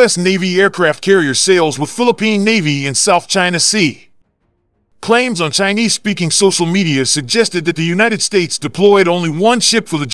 U.S. Navy aircraft carrier sails with Philippine Navy in South China Sea. Claims on Chinese-speaking social media suggested that the United States deployed only one ship for the